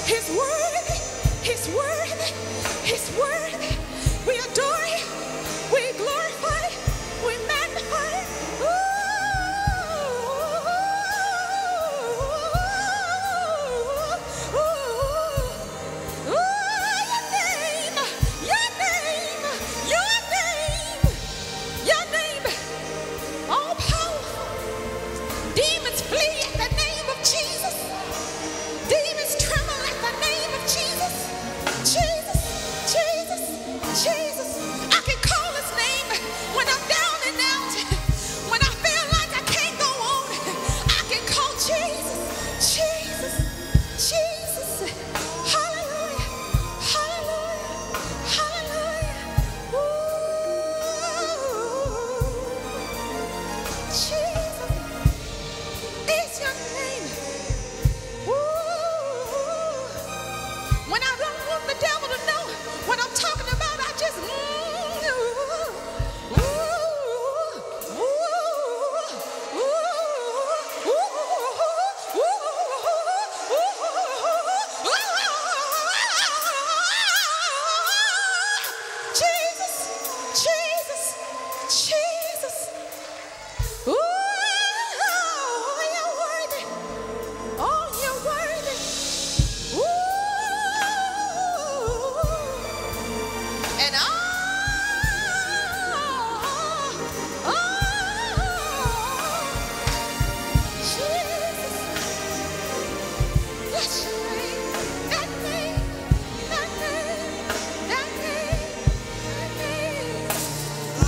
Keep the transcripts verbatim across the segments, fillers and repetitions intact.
He's worthy. He's worthy. He's worthy. We adore you. We glorify you. We magnify you. Ooh, ooh, ooh, ooh, your name, your name, your name, your name, all powerful. Demons flee at the name of Jesus. Demons tremble at the name of Jesus. Jesus, Jesus, Jesus. I can call his name when I'm down and out. When I feel like I can't go on, I can call Jesus, Jesus, Jesus. Hallelujah, hallelujah, hallelujah. Ooh, Jesus is your name. Ooh. When I don't want the devil to know what I'm talking about, I just mm, ooh, ooh, ooh, ooh, ooh, ooh, Jesus, Jesus, Jesus. Ooh, you're worthy. Oh, you're worthy. Ooh. And oh, oh, Jesus. Bless your name. That name, that name, that name, that name. Oh,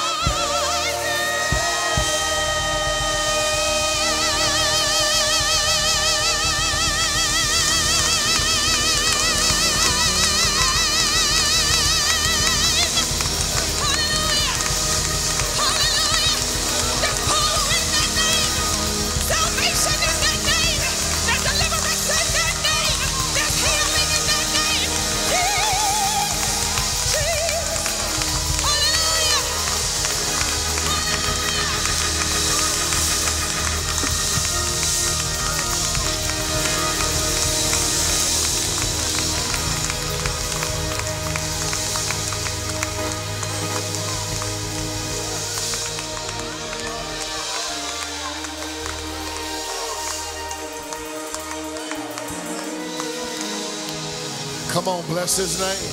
Come on, bless his name.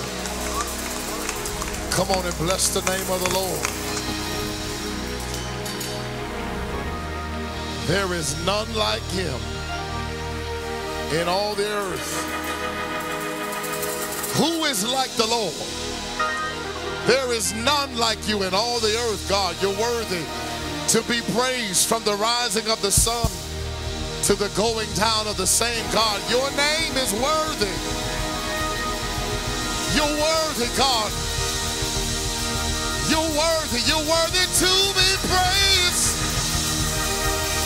Come on and bless the name of the Lord. There is none like him in all the earth. Who is like the Lord? There is none like you in all the earth, God. You're worthy to be praised from the rising of the sun to the going down of the same, God. Your name is worthy. You're worthy, God. You're worthy. You're worthy to be praised.